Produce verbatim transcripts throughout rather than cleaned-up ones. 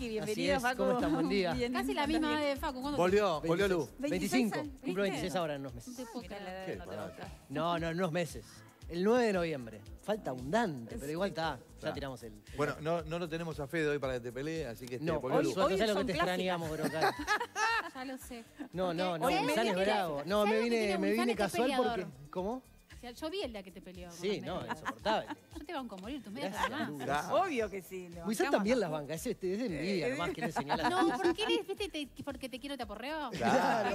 Vicky, bienvenido, es. Facu. ¿Cómo están? Buen día. Bien, Casi la misma edad de Facu. ¿Cuándo Volvió, volvió Lu. veinticinco. veintiséis, Cumplo ¿viste? veintiséis ahora en unos meses. te puedo Mirá la edad creer? de Qué nota. bárbaro. No, no, en unos meses. El nueve de noviembre. Falta abundante, pero igual está. Ya Está. tiramos el... el- Bueno, no, no lo tenemos a Fede hoy para que te pelee, así que este, No, volvió hoy, Lu. suelto, hoy ¿sabes lo son que te clásicas. extrañamos, Brocal? Ya lo sé. No, no, no. Hoy Bizán me es viene- bravo. No, ¿sabes me lo que vine, tiene me Bizán? vine Este casual peleador. porque... ¿Cómo? O sea, yo vi el día que te peleó. con Sí, los no, medios. insoportable. Yo te banco a morir, tus medios Gracias, además. Lu. Ah, Obvio que sí. lo Bizán bancamos. también las bancas. Es, este, es de envidia, nomás que le señala. No, porque eres, viste, te- porque te quiero te aporreo. Claro.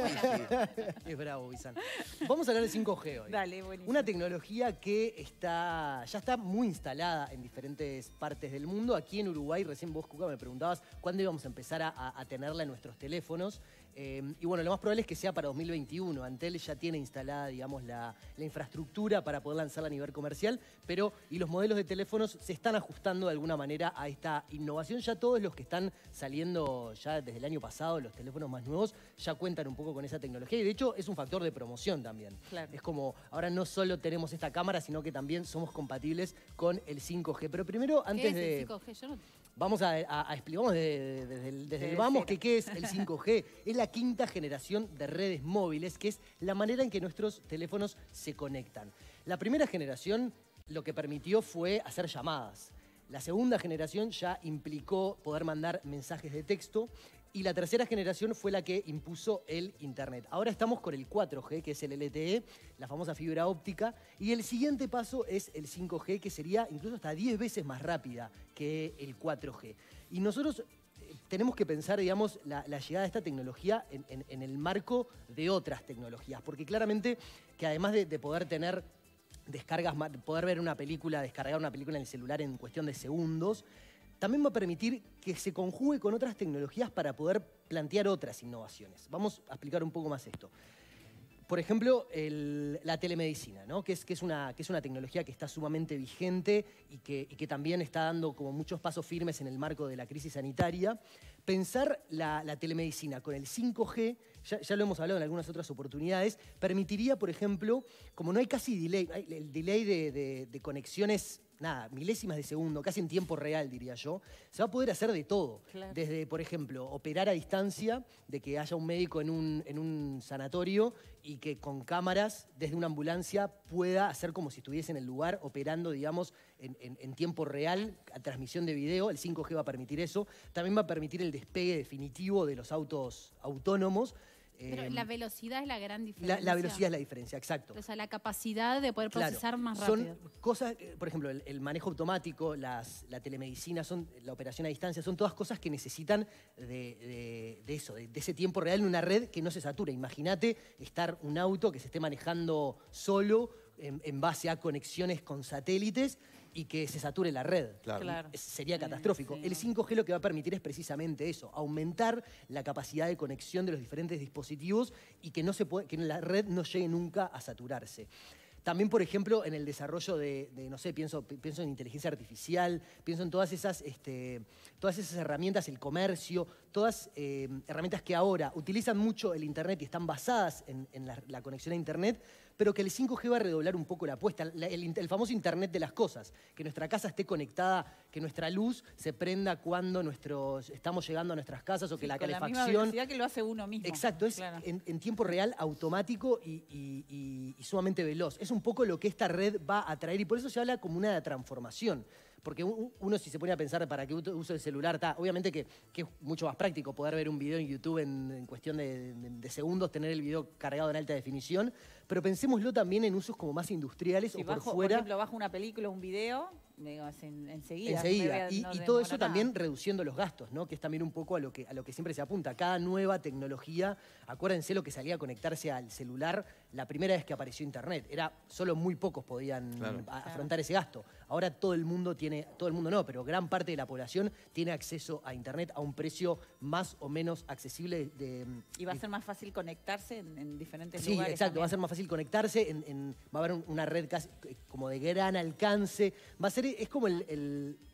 Es bravo, Bizán. Vamos a hablar de cinco G hoy. Dale, buenísimo. Una tecnología que está, ya está muy instalada en diferentes partes del mundo. Aquí en Uruguay, recién vos, Cuca, me preguntabas cuándo íbamos a empezar a, a- a tenerla en nuestros teléfonos. Eh, y bueno, lo más probable es que sea para dos mil veintiuno. Antel ya tiene instalada, digamos, la, la infraestructura para poder lanzarla a nivel comercial, pero y los modelos de teléfonos se están ajustando de alguna manera a esta innovación. Ya todos los que están saliendo ya desde el año pasado, los teléfonos más nuevos, ya cuentan un poco con esa tecnología y de hecho es un factor de promoción también. Claro. Es como, ahora no solo tenemos esta cámara, sino que también somos compatibles con el cinco G. Pero primero, ¿Qué antes es de... el cinco G? Yo no... Vamos a, a, a explicar, vamos de- de- desde el, desde el Desde vamos, cero. que qué es el cinco G. Es la quinta generación de redes móviles, que es la manera en que nuestros teléfonos se conectan. La primera generación lo que permitió fue hacer llamadas. La segunda generación ya implicó poder mandar mensajes de texto. Y la tercera generación fue la que impuso el Internet. Ahora estamos con el cuatro G, que es el L T E, la famosa fibra óptica. Y el siguiente paso es el cinco G, que sería incluso hasta diez veces más rápida que el cuatro G. Y nosotros eh, tenemos que pensar, digamos, la, la llegada de esta tecnología en, en- en el marco de otras tecnologías. Porque claramente que además de, de poder tener descargas, ma- poder ver una película, descargar una película en el celular en cuestión de segundos, también va a permitir que se conjugue con otras tecnologías para poder plantear otras innovaciones. Vamos a explicar un poco más esto. Por ejemplo, el- la telemedicina, ¿no? que, es, que, es una, que es una tecnología que está sumamente vigente y que, y que también está dando como muchos pasos firmes en el marco de la crisis sanitaria. Pensar la, la telemedicina con el cinco G, ya, ya lo hemos hablado en algunas otras oportunidades, permitiría, por ejemplo, como no hay casi delay, hay- el delay de, de- de conexiones, nada, milésimas de segundo, casi en tiempo real, diría yo, se va a poder hacer de todo. Claro. Desde, por ejemplo, operar a distancia, de que haya un médico en un, en un sanatorio y que con cámaras desde una ambulancia pueda hacer como si estuviese en el lugar, operando, digamos, en, en- en tiempo real, a transmisión de video. El cinco G va a permitir eso. También va a permitir el despegue definitivo de los autos autónomos. Pero Eh, la velocidad es la gran la, diferencia. la velocidad es la diferencia, exacto. O sea, la capacidad de poder Claro, procesar más son rápido. cosas, eh, por ejemplo, el, el manejo automático, las, la telemedicina, son, la operación a distancia, son todas cosas que necesitan de, de- de eso, de, de ese tiempo real en una red que no se sature. Imagínate estar un auto que se esté manejando solo en, en base a conexiones con satélites y que se sature la red. Claro. Claro. Es- Sería Sí, catastrófico. sí. El cinco G lo que va a permitir es precisamente eso, aumentar la capacidad de conexión de los diferentes dispositivos y que, no se puede, que la red no llegue nunca a saturarse. También, por ejemplo, en el desarrollo de, de, no sé, pienso, pi- pienso en inteligencia artificial, pienso en todas esas, este, todas esas herramientas, el comercio, todas eh, herramientas que ahora utilizan mucho el Internet y están basadas en, en la, la conexión a Internet, pero que el cinco G va a redoblar un poco la apuesta. La- el, in- el famoso Internet de las cosas, que nuestra casa esté conectada, que nuestra luz se prenda cuando nuestros, estamos llegando a nuestras casas o que Sí, la con la misma calefacción... velocidad que lo hace uno mismo. Exacto, es Claro. en, en tiempo real, automático y, y- y- y sumamente veloz. Es un poco lo que esta red va a traer y por eso se habla como una transformación. Porque u- uno si se pone a pensar para qué ut- uso el celular, está, obviamente que, que es mucho más práctico poder ver un video en YouTube en, en cuestión de, de- de segundos, tener el video cargado en alta definición, pero pensémoslo también en usos como más industriales Si o por bajo, fuera. por ejemplo, bajo una película o un video, digo, es en- enseguida. Enseguida. no Y, no y todo demora eso nada. también reduciendo los gastos, ¿no? Que es también un poco a lo que, a lo que siempre se apunta. Cada nueva tecnología, acuérdense lo que salía a conectarse al celular la primera vez que apareció Internet. Era, solo muy pocos podían Claro. a- afrontar ese gasto. Ahora todo el mundo tiene, todo el mundo no, pero gran parte de la población tiene acceso a Internet a un precio más o menos accesible. De, Y va a ser más fácil conectarse en, en diferentes Sí, lugares. exacto, va a ser también. más fácil conectarse, en- en- va a haber un- una red casi, eh, como de gran alcance, va a ser, es como el, el-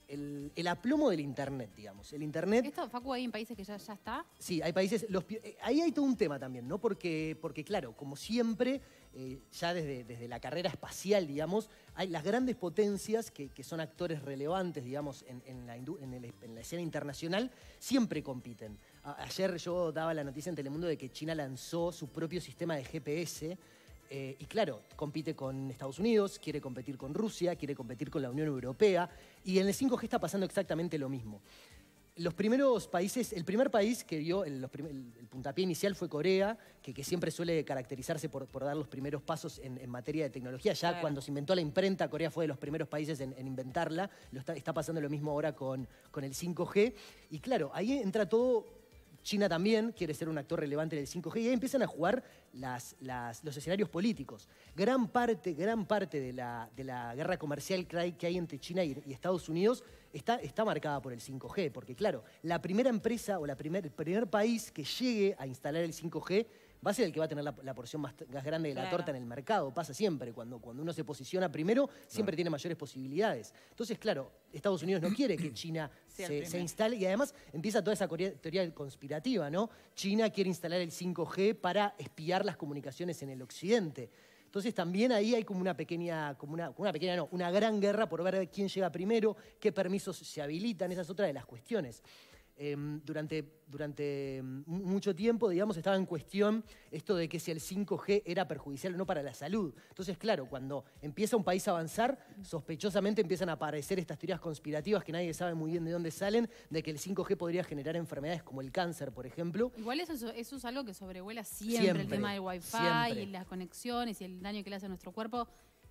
el, el aplomo del Internet, digamos. El Internet... Esto, Facu, hay en países que ya, ya está. Sí, hay países... Los, ahí hay todo un tema también, ¿no? Porque, porque claro, como siempre, eh, ya desde, desde la carrera espacial, digamos, hay las grandes potencias que, que son actores relevantes, digamos, en, en, la, en, el, en la escena internacional, siempre compiten. A, ayer yo daba la noticia en Telemundo de que China lanzó su propio sistema de G P S. Eh, y claro, compite con Estados Unidos, quiere competir con Rusia, quiere competir con la Unión Europea. Y en el cinco G está pasando exactamente lo mismo. Los primeros países, el primer país que dio el, los prim, el, el puntapié inicial fue Corea, que, que siempre suele caracterizarse por, por dar los primeros pasos en, en materia de tecnología. Ya claro. Cuando se inventó la imprenta, Corea fue de los primeros países en, en inventarla. Lo está, está pasando lo mismo ahora con, con el cinco G. Y claro, ahí entra todo... China también quiere ser un actor relevante en el cinco G y ahí empiezan a jugar las, las, los escenarios políticos. Gran parte, gran parte de la, de la guerra comercial que hay, que hay entre China y, y Estados Unidos está, está marcada por el cinco G, porque claro, la primera empresa o la primer, el primer país que llegue a instalar el cinco G va a ser el que va a tener la, la porción más, más grande de la claro. torta en el mercado. Pasa siempre, cuando, cuando uno se posiciona primero, siempre claro. tiene mayores posibilidades. Entonces, claro, Estados Unidos no quiere que China se, se instale, y además empieza toda esa teoría conspirativa, ¿no? China quiere instalar el cinco G para espiar las comunicaciones en el occidente. Entonces también ahí hay como una pequeña, como una, una pequeña no, una gran guerra por ver quién llega primero, qué permisos se habilitan, esa es otra de las cuestiones. Eh, durante, durante mucho tiempo, digamos, estaba en cuestión esto de que si el cinco G era perjudicial o no para la salud. Entonces, claro, cuando empieza un país a avanzar, sospechosamente empiezan a aparecer estas teorías conspirativas que nadie sabe muy bien de dónde salen, de que el cinco G podría generar enfermedades como el cáncer, por ejemplo. Igual eso, eso es algo que sobrevuela siempre, siempre el tema del wifi siempre. Y las conexiones y el daño que le hace a nuestro cuerpo.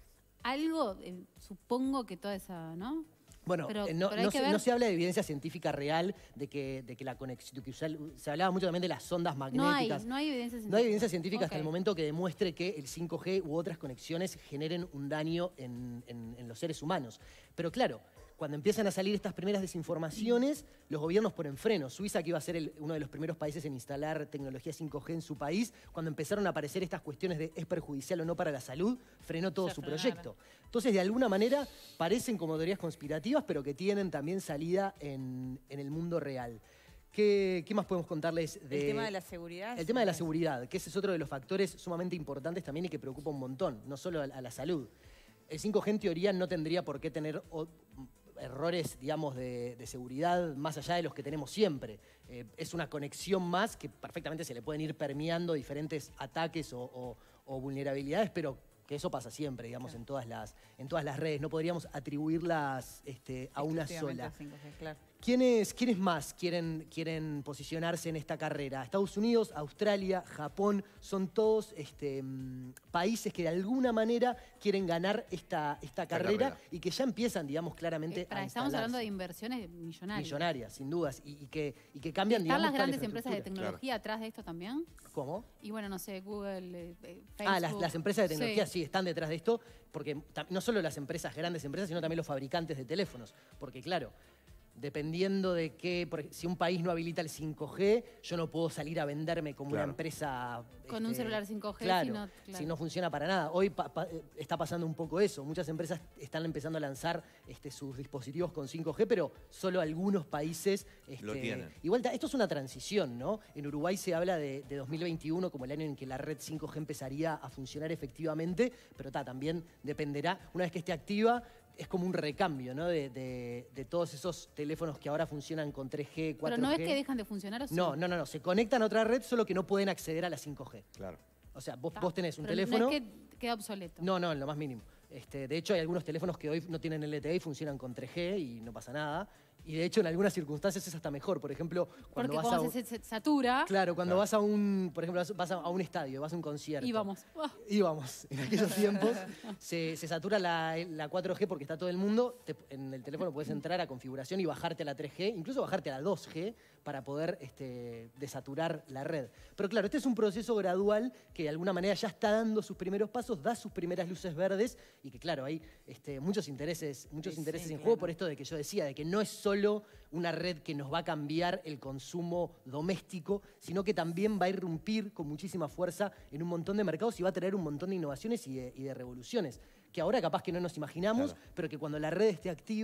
Algo, eh, supongo que toda esa, ¿no? Bueno, pero, eh, no, pero no, se, no se habla de evidencia científica real de que, de que la conexión, que se, se hablaba mucho también de las ondas magnéticas. No hay, no hay evidencia científica. No hay evidencia científica okay. hasta el momento que demuestre que el cinco G u otras conexiones generen un daño en, en, en los seres humanos. Pero claro, cuando empiezan a salir estas primeras desinformaciones, los gobiernos ponen freno. Suiza, que iba a ser el, uno de los primeros países en instalar tecnología cinco G en su país, cuando empezaron a aparecer estas cuestiones de es perjudicial o no para la salud, frenó todo su proyecto. Entonces, de alguna manera, parecen como teorías conspirativas, pero que tienen también salida en, en el mundo real. ¿Qué, ¿Qué más podemos contarles? De, el tema de la seguridad. El tema de la seguridad, que ese es otro de los factores sumamente importantes también y que preocupa un montón, no solo a, a la salud. El cinco G en teoría no tendría por qué tener o, errores, digamos, de, de seguridad más allá de los que tenemos siempre. Eh, es una conexión más que perfectamente se le pueden ir permeando diferentes ataques o, o, o vulnerabilidades, pero que eso pasa siempre, digamos, claro. en, todas las, en todas las redes. No podríamos atribuirlas este, a una sola. cinco G, claro. ¿Quiénes, ¿Quiénes más quieren, quieren posicionarse en esta carrera? Estados Unidos, Australia, Japón, son todos este, países que de alguna manera quieren ganar esta, esta carrera, carrera y que ya empiezan, digamos, claramente eh, para, a Estamos hablando de inversiones millonarias. Millonarias, sin dudas, y, y, que, y que cambian, ¿Están digamos, las grandes empresas de tecnología claro. atrás de esto también? ¿Cómo? Y bueno, no sé, Google, eh, Facebook. Ah, las, las empresas de tecnología sí. sí están detrás de esto, porque no solo las empresas, grandes empresas, sino también los fabricantes de teléfonos, porque claro, dependiendo de que, por, si un país no habilita el cinco G, yo no puedo salir a venderme como claro. una empresa... Con este, un celular cinco G, claro, si, no, claro. si no funciona para nada. Hoy pa, pa, está pasando un poco eso. Muchas empresas están empezando a lanzar este, sus dispositivos con cinco G, pero solo algunos países... Este, lo tienen. Igual, esto es una transición, ¿no? En Uruguay se habla de, de dos mil veintiuno como el año en que la red cinco G empezaría a funcionar efectivamente, pero ta, también dependerá, una vez que esté activa, es como un recambio, ¿no? De, de, de todos esos teléfonos que ahora funcionan con tres G, cuatro G. Pero no es que dejan de funcionar, ¿o sí? No, no, no, no. Se conectan a otra red, solo que no pueden acceder a la cinco G. Claro. O sea, vos, Ta, vos tenés un pero teléfono... No es que queda obsoleto. No, no, en lo más mínimo. Este, de hecho, hay algunos teléfonos que hoy no tienen L T E y funcionan con tres G y no pasa nada. Y de hecho, en algunas circunstancias es hasta mejor. Por ejemplo, cuando Porque vas cuando a un... se, se satura... Claro, cuando claro. vas a un... Por ejemplo, vas a, a un estadio, vas a un concierto. Íbamos. Oh. Íbamos. En aquellos tiempos se, se satura la, la cuatro G porque está todo el mundo. Te, en el teléfono puedes entrar a configuración y bajarte a la tres G, incluso bajarte a la dos G para poder este, desaturar la red. Pero claro, este es un proceso gradual que de alguna manera ya está dando sus primeros pasos, da sus primeras luces verdes y que claro, hay este, muchos intereses, muchos sí, intereses sí, en claro. juego por esto de que yo decía, de que no es solo una red que nos va a cambiar el consumo doméstico, sino que también va a irrumpir con muchísima fuerza en un montón de mercados y va a traer un montón de innovaciones y de, y de revoluciones, que ahora capaz que no nos imaginamos, claro. pero que cuando la red esté activa,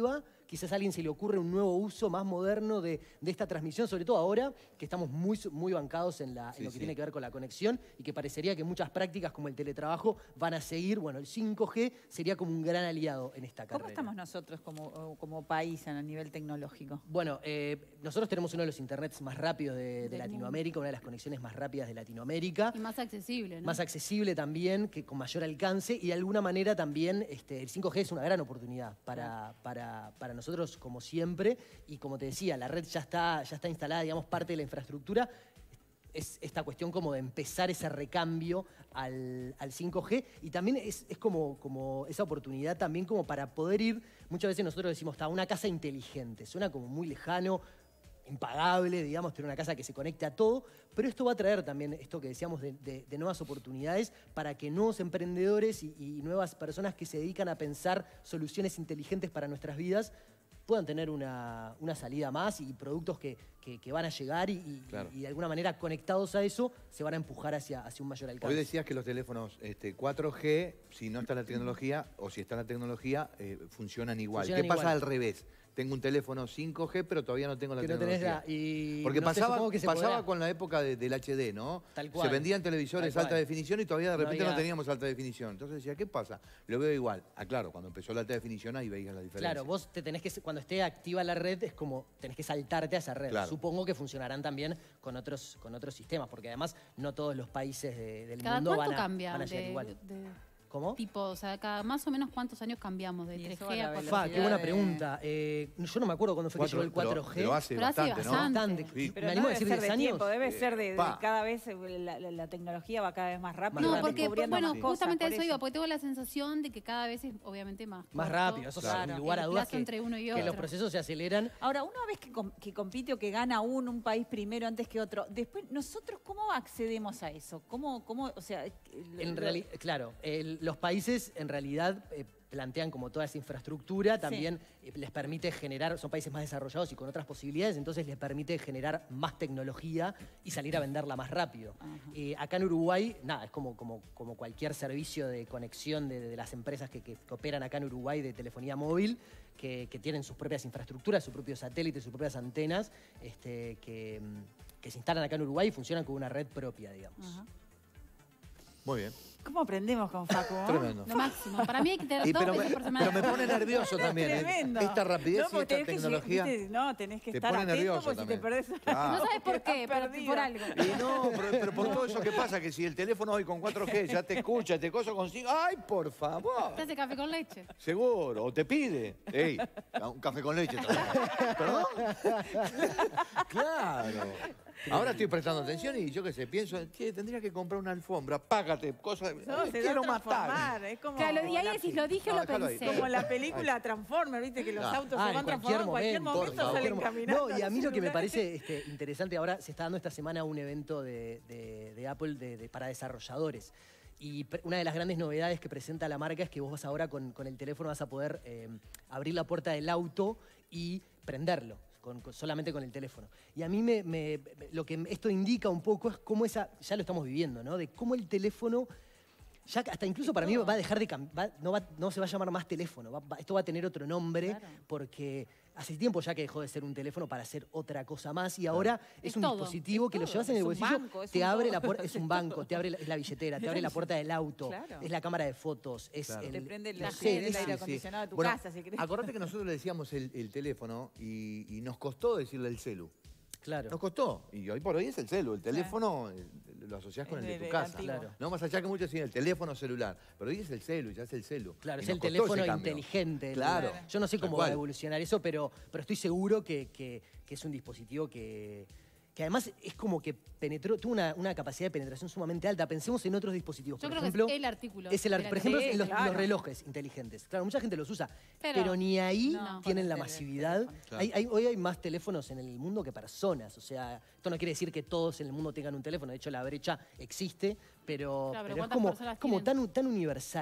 quizás a alguien se le ocurre un nuevo uso más moderno de, de esta transmisión, sobre todo ahora que estamos muy, muy bancados en, la, en Sí, lo que sí. tiene que ver con la conexión y que parecería que muchas prácticas como el teletrabajo van a seguir. Bueno, el cinco G sería como un gran aliado en esta carrera. ¿Cómo estamos nosotros como, como país a nivel tecnológico? Bueno, eh, nosotros tenemos uno de los internets más rápidos de, de Del Latinoamérica, una de las conexiones más rápidas de Latinoamérica. Y más accesible, ¿no? Más accesible también, que con mayor alcance y de alguna manera también este, el cinco G es una gran oportunidad para, para, para nosotros como siempre y como te decía, la red ya está, ya está instalada, digamos, parte de la infraestructura. Es esta cuestión como de empezar ese recambio al, al cinco G y también es, es como, como esa oportunidad también como para poder ir, muchas veces nosotros decimos, está una casa inteligente, suena como muy lejano, impagable, digamos, tener una casa que se conecte a todo, pero esto va a traer también esto que decíamos de, de, de nuevas oportunidades para que nuevos emprendedores y, y nuevas personas que se dedican a pensar soluciones inteligentes para nuestras vidas puedan tener una, una salida más y productos que, que, que van a llegar y, y, Claro. y de alguna manera conectados a eso se van a empujar hacia, hacia un mayor alcance. Hoy decías que los teléfonos este, cuatro G, si no está la tecnología, o si está la tecnología, eh, funcionan igual. Funcionan ¿Qué pasa igual. al revés? Tengo un teléfono cinco G, pero todavía no tengo la Que no tenés tecnología. la- y Porque no sé, pasaba, supongo que se pasaba podrá. con la época de- del H D, ¿no? Tal cual. Se vendían televisores Tal alta cual. definición y todavía de No repente no, había- teníamos alta definición. Entonces decía, ¿qué pasa? Lo veo igual. Ah, claro, cuando empezó la alta definición ahí veías la diferencia. Claro, vos te tenés que, cuando esté activa la red, es como tenés que saltarte a esa red. Claro. Supongo que funcionarán también con otros, con otros sistemas, porque además no todos los países de- del ¿Cada mundo cuánto van a, cambia? van a llegar de- igual. de- ¿Cómo? Tipo, o sea, cada más o menos cuántos años cambiamos de Y tres eso G va a a la cuatro G. Fa, qué buena velocidad de- pregunta. Eh, yo no me acuerdo cuándo fue que llegó el cuatro G. Pero, pero hace Pero hace bastante, ¿no? bastante. Bastante. Sí. Pero me no animo a debe decir ser diez de años. tiempo, debe ser de, de pa. cada vez eh, la, la- la tecnología va cada vez más rápido. No, Más porque, descubriendo bueno, más cosas, justamente por eso iba, porque tengo la sensación de que cada vez es obviamente más Más corto. rápido, eso Claro. sin lugar a El dudas plazo que, entre uno y que otro. los procesos se aceleran. Ahora, una vez que, com- que compite o que gana uno, un país primero antes que otro, después, ¿nosotros cómo accedemos a eso? ¿Cómo, cómo o sea, En lo- reali- claro, el- los países en realidad eh, plantean como toda esa infraestructura, también eh, les permite generar, son países más desarrollados y con otras posibilidades, entonces les permite generar más tecnología y salir a venderla más rápido. Eh, acá en Uruguay, nada, es como, como, como cualquier servicio de conexión de, de las empresas que, que- que operan acá en Uruguay de telefonía móvil, que, que tienen sus propias infraestructuras, sus propios satélites, sus propias antenas, este, que, mm, que se instalan acá en Uruguay y funcionan con una red propia, digamos. Ajá. Muy bien. ¿Cómo aprendemos con Facu? ¿no? Tremendo. Lo máximo. Para mí hay que tener Y dos pero, me, veces por semana. pero me pone nervioso también. ¿eh? Tremendo. Esta rapidez No, y porque esta tenés que lleg- tecnología. viste, no, tenés que te estar pone atento nervioso porque si te también. perdés... Claro. No sabes por Quedás qué, pero perdido. por algo. Y no, pero, pero por todo eso que pasa, que si el teléfono hoy con cuatro G ya te escucha, te coso con cinco. ¡Ay, por favor! Te hace café con leche. Seguro, o te pide. ¡Ey! Un café con leche también. ¿Perdón? Claro. Ahora estoy prestando atención y yo qué sé, pienso, che, tendría que comprar una alfombra, págate, cosas. No, se quiero da a matar. transformar, es como... Claro, y ahí la- decís, ¿lo dije o No, lo déjalo ahí. pensé? Como la película Transformers, viste que los Ah. autos Ah, se en van cualquier transformando, en cualquier momento, momento por salen favor. caminando. No, y a los mí lo que me celulares. parece este, interesante, ahora se está dando esta semana un evento de, de- de Apple de- de- para desarrolladores. Y pre- una de las grandes novedades que presenta la marca es que vos vas ahora con, con el teléfono vas a poder eh, abrir la puerta del auto y prenderlo. Con- con- solamente con el teléfono. Y a mí me, me- lo que esto indica un poco es cómo esa, ya lo estamos viviendo, ¿no? De cómo el teléfono, ya hasta incluso para mí va a dejar de cambiar, no, va- no se va a llamar más teléfono, va- va- esto va a tener otro nombre, Claro. porque hace tiempo ya que dejó de ser un teléfono para ser otra cosa más y ahora es, Es un todo, dispositivo es que lo todo, llevas en es el un bolsillo, banco, es te un abre todo. la puerta, es un banco, te abre la, es la billetera, te abre la puerta del auto, Claro. es la cámara de fotos, es Claro. el, Te prende el, no la sé, el es- aire sí, sí. acondicionado de tu Bueno, casa, si querés. acordate que nosotros le decíamos el, el teléfono y, y nos costó decirle el celu. claro. Nos costó. Y hoy por hoy es el celu. El teléfono eh, lo asociás con Es el de el- tu el casa. antiguo. Claro. No más allá que muchos decían el teléfono celular. Pero hoy es el celu, ya es el celu. Claro, Y es nos el costó teléfono ese cambio. inteligente. Claro. Yo no sé Tal cómo va a cual. evolucionar eso, pero, pero estoy seguro que, que- que es un dispositivo que, que además es como que penetró, tuvo una, una capacidad de penetración sumamente alta. Pensemos en otros dispositivos. Yo por creo ejemplo, que es el artículo. es el ar- de la por ejemplo, tele. Sí, los, claro. los relojes inteligentes. Claro, mucha gente los usa, pero, Pero- ni ahí No, tienen con la el tele- masividad. teléfono. Claro. Hay- hay- hoy hay más teléfonos en el mundo que personas. O sea, esto no quiere decir que todos en el mundo tengan un teléfono. De hecho, la brecha existe, pero, Claro, pero pero es ¿cuántas como, personas como tienen? tan, tan universal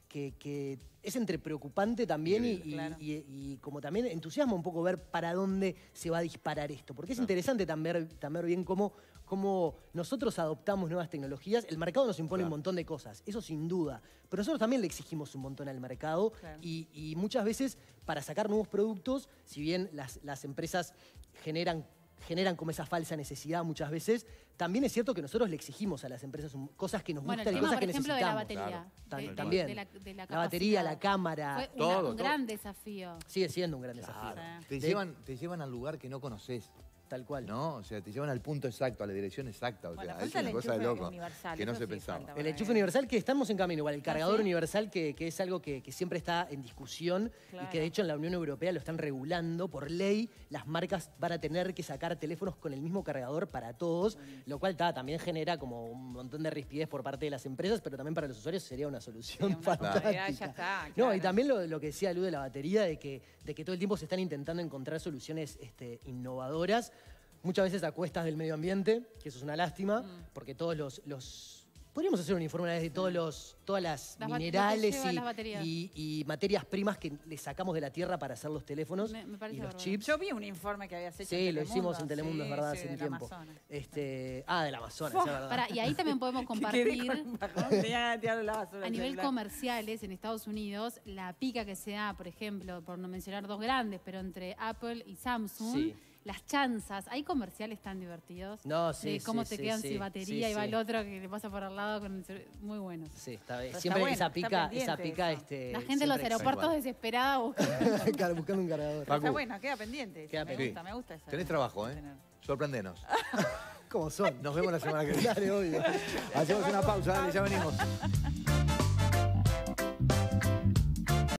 que, que es entre preocupante también y, y, claro. y, y como también entusiasma un poco ver para dónde se va a disparar esto. Porque es interesante también, también bien cómo, cómo nosotros adoptamos nuevas tecnologías. El mercado nos impone Claro. un montón de cosas, eso sin duda. Pero nosotros también le exigimos un montón al mercado. Claro. Y, y muchas veces para sacar nuevos productos, si bien las, las empresas generan generan como esa falsa necesidad muchas veces, también es cierto que nosotros le exigimos a las empresas un- cosas que nos Bueno, gustan el y tema, cosas por que ejemplo, de la necesitamos. batería. Ta- de- de- también. de la, de la La batería, la capacidad. cámara, Fue una- Todo, un todo. gran desafío. sigue siendo un gran desafío. Claro. Sí. Te, De- llevan, te llevan al lugar que no conoces, Tal cual. ¿no? O sea, te llevan al punto exacto, a la dirección exacta. O Bueno, sea, falta es una el cosa de enchufe loco universal, que no eso se sí pensaba. falta. El Bueno, enchufe universal, que estamos en camino igual, el cargador sí? universal, que, que es algo que, que siempre está en discusión y Claro. que de hecho en la Unión Europea lo están regulando. Por ley, las marcas van a tener que sacar teléfonos con el mismo cargador para todos, lo cual ta, también genera como un montón de rispidez por parte de las empresas, pero también para los usuarios sería una solución Sería una fantástica. comodidad, ya está, No, claro. y también lo, lo que decía Lu de la batería, de que, de que todo el tiempo se están intentando encontrar soluciones este, innovadoras, muchas veces a cuestas del medio ambiente, que eso es una lástima, Mm. porque todos los, los... Podríamos hacer un informe una vez de todos los, todas las, Las bat- lo que minerales lleva y, las baterías. y- y materias primas que le sacamos de la tierra para hacer los teléfonos Me- me parece y los bárbaro. chips. Yo vi un informe que habías hecho Sí, en lo Telemundo. hicimos en Telemundo, es Sí, verdad, sí, hace un del tiempo. Amazonas. Este, ah, del Amazonas, es verdad. Pará, y ahí también podemos Quedé compartir. con un bajón, tenía ganas de tirarle la basura A al nivel celular. comerciales, en Estados Unidos, la pica que se da, por ejemplo, por no mencionar dos grandes, pero entre Apple y Samsung, Sí. las chanzas, hay comerciales tan divertidos. No, sí, de cómo sí, te sí, quedan sí, sin batería sí, y va sí. el otro que le pasa por al lado con el celu- muy buenos. Sí, está bien. Pero está Siempre bueno, esa está pica, esa pendiente pica, eso. este. La gente en los siempre aeropuertos igual. desesperada buscando. existe. Claro, buscando un cargador. Está Facu. bueno, queda pendiente. Queda me pendiente. gusta, me gusta esa. Tenés trabajo, ¿eh? tener. Sorprendenos. ¿Cómo son? Nos vemos la semana que viene. Dale, obvio. Hacemos una pausa, dale, ya venimos.